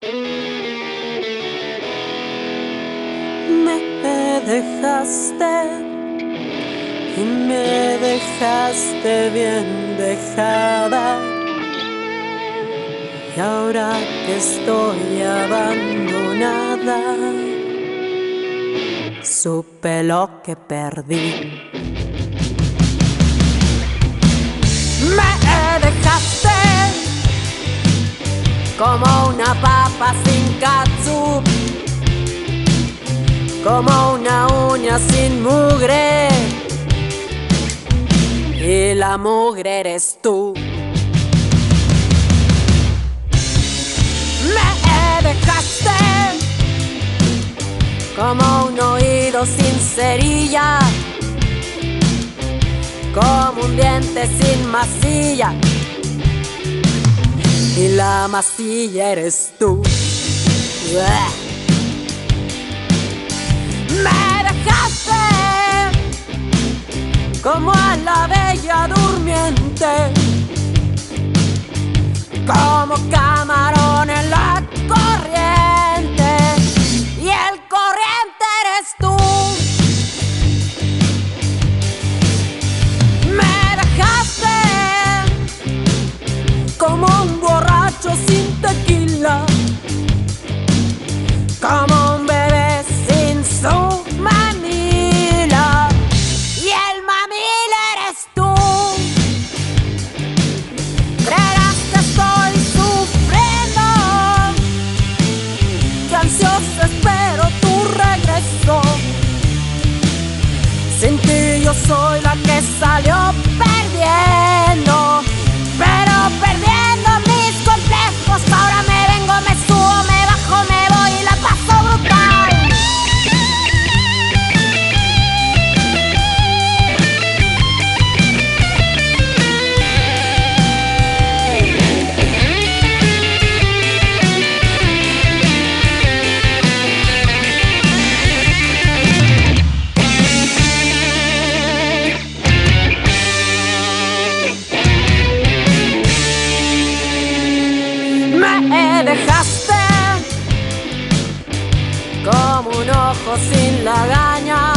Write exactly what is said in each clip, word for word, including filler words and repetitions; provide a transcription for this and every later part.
Me dejaste y me dejaste bien dejada, y ahora que estoy abandonada, supe lo que perdí. Me dejaste como una papa sin catsup, como una uña sin mugre, y la mugre eres tú. Me dejaste como un oído sin cerilla, como un diente sin masilla, y la masilla eres tú. Me dejaste como a la bella durmiente, como camarón en la corriente, y el corriente eres tú. Me dejaste como un borracho sin tequila, como un bebé sin su mamila, y el mamila eres tú. Creerás que estoy sufriendo, que ansioso espero tu regreso. Sin ti yo soy la que salió perdiendo, pero perdiendo mis complejos. Ahora me vengo, me subo, me bajo, me voy y la paso brutal. Me dejaste como un ojo sin lagaña,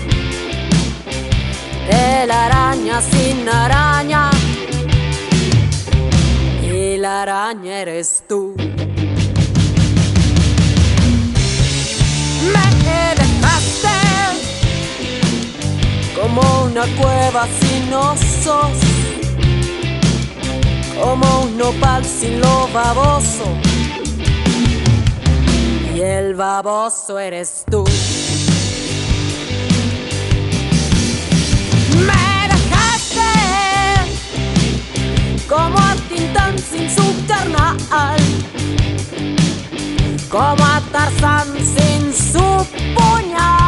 telaraña sin araña, y la araña eres tú. Me dejaste como una cueva sin osos, como un nopal sin lo baboso, y el baboso eres tú. Me dejaste como a Tintán sin su carnal, como a Tarzán sin su puñal.